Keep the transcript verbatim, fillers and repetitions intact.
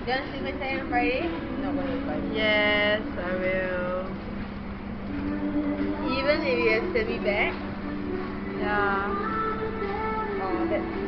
want to see my say on Friday? No, when is Friday? Yes, I will. Even if you send me back? Yeah. Oh, that's